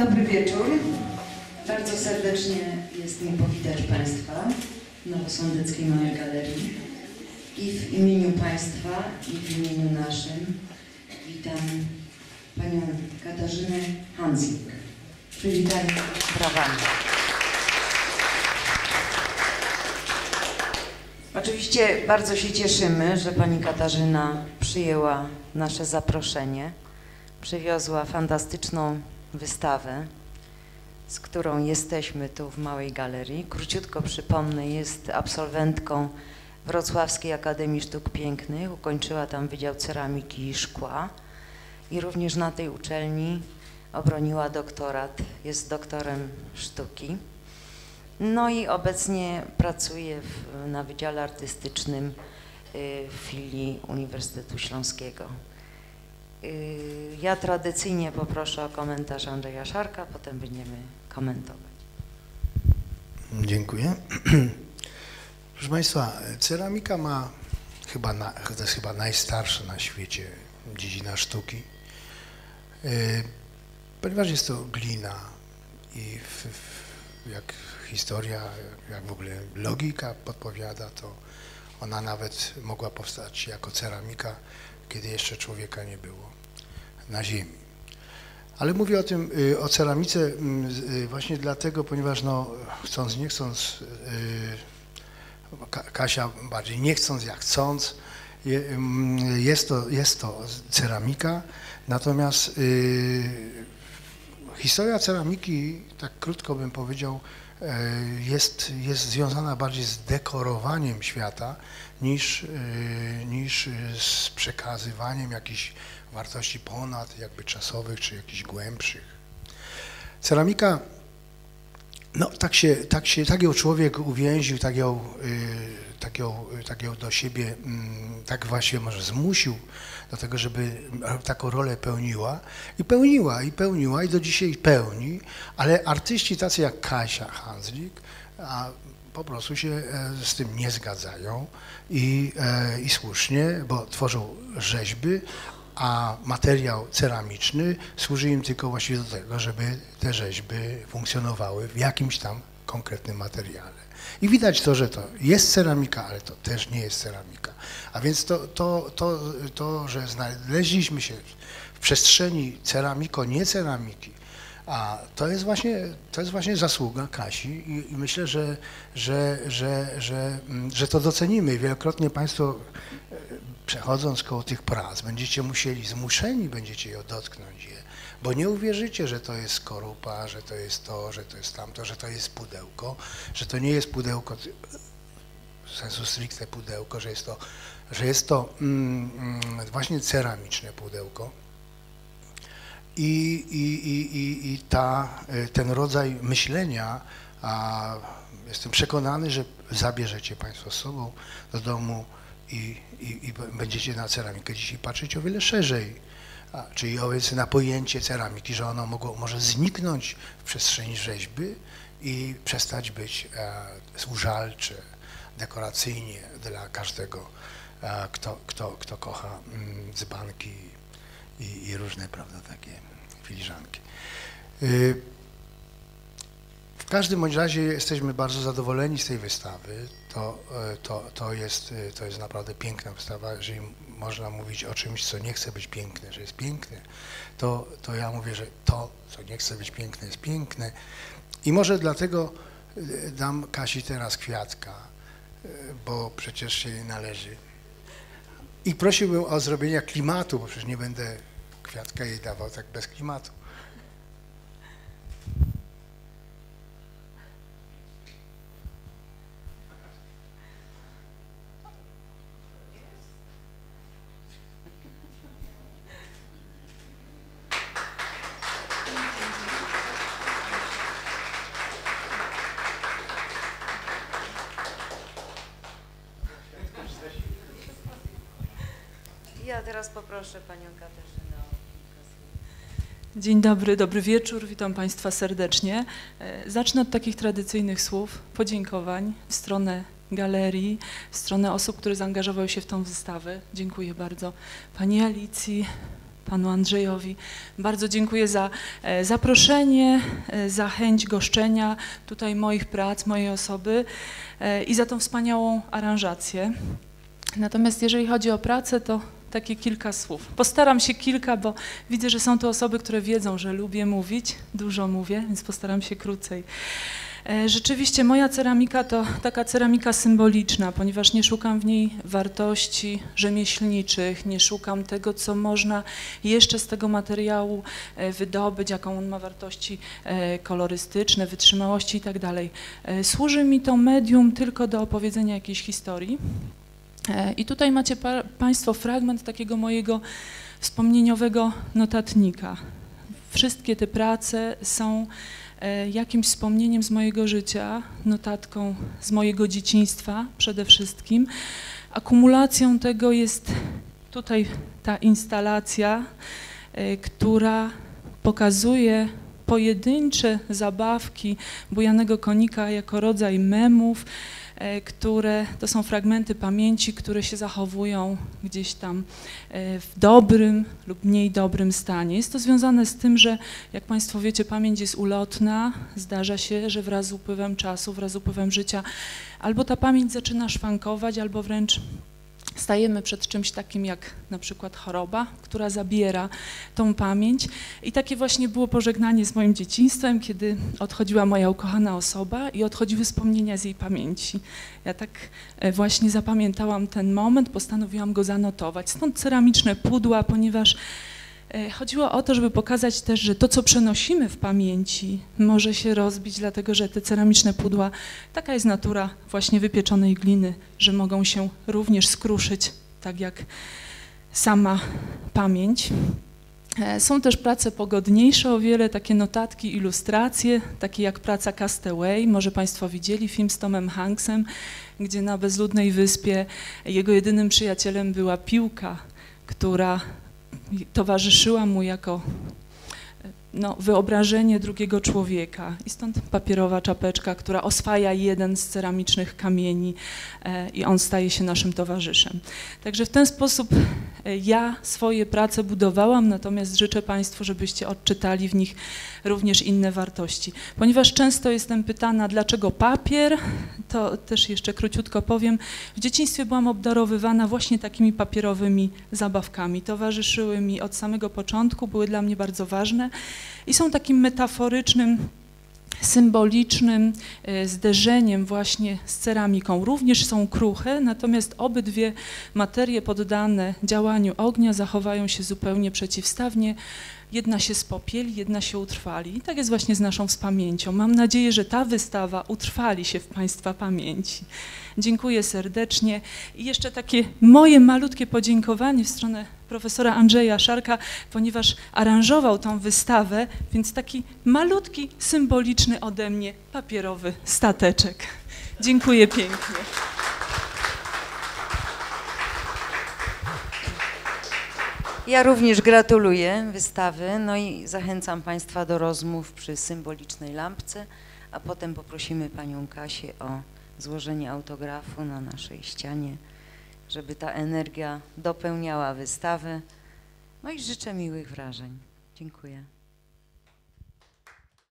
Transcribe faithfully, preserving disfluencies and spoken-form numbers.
Dobry wieczór. Bardzo serdecznie jest mi powitać Państwa w Nowosądeckiej Małej Galerii. I w imieniu Państwa, i w imieniu naszym witam Panią Katarzynę Handzlik. Przywitajmy brawami. Oczywiście bardzo się cieszymy, że Pani Katarzyna przyjęła nasze zaproszenie. Przywiozła fantastyczną wystawę, z którą jesteśmy tu w Małej Galerii. Króciutko przypomnę, jest absolwentką Wrocławskiej Akademii Sztuk Pięknych, ukończyła tam Wydział Ceramiki i Szkła i również na tej uczelni obroniła doktorat, jest doktorem sztuki. No i obecnie pracuje w, na Wydziale Artystycznym w filii Uniwersytetu Śląskiego. Ja tradycyjnie poproszę o komentarz Andrzeja Szarka, potem będziemy komentować. Dziękuję. Proszę Państwa, ceramika ma chyba, na, to jest chyba najstarsza na świecie dziedzina sztuki, ponieważ jest to glina i w, w, jak historia, jak w ogóle logika podpowiada, to ona nawet mogła powstać jako ceramika, kiedy jeszcze człowieka nie było na ziemi. Ale mówię o tym, o ceramice właśnie dlatego, ponieważ no, chcąc, nie chcąc, Kasia bardziej nie chcąc, jak chcąc, jest to, jest to ceramika, natomiast historia ceramiki, tak krótko bym powiedział, jest, jest związana bardziej z dekorowaniem świata niż, niż z przekazywaniem jakichś wartości ponad jakby czasowych czy jakichś głębszych. Ceramika, no tak się, tak się, tak ją człowiek uwięził, tak ją, tak ją, tak ją do siebie, tak właśnie może zmusił do tego, żeby taką rolę pełniła i pełniła, i pełniła, i do dzisiaj pełni, ale artyści tacy jak Kasia Handzlik a po prostu się z tym nie zgadzają i, i słusznie, bo tworzą rzeźby, a materiał ceramiczny służy im tylko właściwie do tego, żeby te rzeźby funkcjonowały w jakimś tam konkretnym materiale. I widać to, że to jest ceramika, ale to też nie jest ceramika. A więc to, to, to, to że znaleźliśmy się w przestrzeni ceramiko, nie ceramiki, a to jest właśnie, to jest właśnie zasługa Kasi i, i myślę, że, że, że, że, że to docenimy. Wielokrotnie Państwo, przechodząc koło tych prac, będziecie musieli, zmuszeni będziecie je dotknąć je, bo nie uwierzycie, że to jest skorupa, że to jest to, że to jest tamto, że to jest pudełko, że to nie jest pudełko, w sensu stricte pudełko, że jest to, że jest to mm, właśnie ceramiczne pudełko. I, i, i, i ta, ten rodzaj myślenia, a jestem przekonany, że zabierzecie Państwo z sobą do domu i, i, i będziecie na ceramikę dzisiaj patrzeć o wiele szerzej, a, czyli na pojęcie ceramiki, że ono mogło, może zniknąć w przestrzeni rzeźby i przestać być e, służalcze, dekoracyjnie dla każdego, e, kto, kto, kto kocha mm, dzbanki I, i różne, prawda, takie filiżanki. W każdym bądź razie jesteśmy bardzo zadowoleni z tej wystawy. To, to, to, jest, to jest naprawdę piękna wystawa. Jeżeli można mówić o czymś, co nie chce być piękne, że jest piękne, to, to ja mówię, że to, co nie chce być piękne, jest piękne. I może dlatego dam Kasi teraz kwiatka, bo przecież się jej należy. I prosiłbym o zrobienie klimatu, bo przecież nie będę kwiatka jej dawał tak bez klimatu. Ja teraz poproszę Panią Katarzynę o kilka słów. Dzień dobry, dobry wieczór, witam Państwa serdecznie. Zacznę od takich tradycyjnych słów, podziękowań w stronę galerii, w stronę osób, które zaangażowały się w tą wystawę. Dziękuję bardzo Pani Alicji, panu Andrzejowi. Bardzo dziękuję za e, zaproszenie, e, za chęć goszczenia tutaj moich prac, mojej osoby e, i za tą wspaniałą aranżację. Natomiast jeżeli chodzi o pracę, to takie kilka słów. Postaram się kilka, bo widzę, że są tu osoby, które wiedzą, że lubię mówić, dużo mówię, więc postaram się krócej. Rzeczywiście moja ceramika to taka ceramika symboliczna, ponieważ nie szukam w niej wartości rzemieślniczych, nie szukam tego, co można jeszcze z tego materiału wydobyć, jaką on ma wartości kolorystyczne, wytrzymałości i tak dalej. Służy mi to medium tylko do opowiedzenia jakiejś historii. I tutaj macie pa, Państwo fragment takiego mojego wspomnieniowego notatnika. Wszystkie te prace są e, jakimś wspomnieniem z mojego życia, notatką z mojego dzieciństwa przede wszystkim. Akumulacją tego jest tutaj ta instalacja, e, która pokazuje pojedyncze zabawki bujanego konika jako rodzaj memów, które to są fragmenty pamięci, które się zachowują gdzieś tam w dobrym lub mniej dobrym stanie. Jest to związane z tym, że jak Państwo wiecie, pamięć jest ulotna, zdarza się, że wraz z upływem czasu, wraz z upływem życia albo ta pamięć zaczyna szwankować, albo wręcz stajemy przed czymś takim jak na przykład choroba, która zabiera tą pamięć. I takie właśnie było pożegnanie z moim dzieciństwem, kiedy odchodziła moja ukochana osoba i odchodziły wspomnienia z jej pamięci. Ja tak właśnie zapamiętałam ten moment, postanowiłam go zanotować. Stąd ceramiczne pudła, ponieważ chodziło o to, żeby pokazać też, że to, co przenosimy w pamięci, może się rozbić, dlatego że te ceramiczne pudła, taka jest natura właśnie wypieczonej gliny, że mogą się również skruszyć, tak jak sama pamięć. Są też prace pogodniejsze o wiele, takie notatki, ilustracje, takie jak praca Castaway. Może Państwo widzieli film z Tomem Hanksem, gdzie na bezludnej wyspie jego jedynym przyjacielem była piłka, która towarzyszyła mu jako no, wyobrażenie drugiego człowieka. I stąd papierowa czapeczka, która oswaja jeden z ceramicznych kamieni e, i on staje się naszym towarzyszem. Także w ten sposób e, ja swoje prace budowałam, natomiast życzę Państwu, żebyście odczytali w nich również inne wartości. Ponieważ często jestem pytana, dlaczego papier, to też jeszcze króciutko powiem. W dzieciństwie byłam obdarowywana właśnie takimi papierowymi zabawkami. Towarzyszyły mi od samego początku, były dla mnie bardzo ważne i są takim metaforycznym, symbolicznym zderzeniem właśnie z ceramiką. Również są kruche, natomiast obydwie materie poddane działaniu ognia zachowają się zupełnie przeciwstawnie. Jedna się spopieli, jedna się utrwali. I tak jest właśnie z naszą z pamięcią. Mam nadzieję, że ta wystawa utrwali się w Państwa pamięci. Dziękuję serdecznie. I jeszcze takie moje malutkie podziękowanie w stronę profesora Andrzeja Szarka, ponieważ aranżował tą wystawę, więc taki malutki, symboliczny ode mnie papierowy stateczek. Dziękuję pięknie. Ja również gratuluję wystawy, no i zachęcam Państwa do rozmów przy symbolicznej lampce, a potem poprosimy Panią Kasię o złożenie autografu na naszej ścianie, żeby ta energia dopełniała wystawę. No i życzę miłych wrażeń. Dziękuję.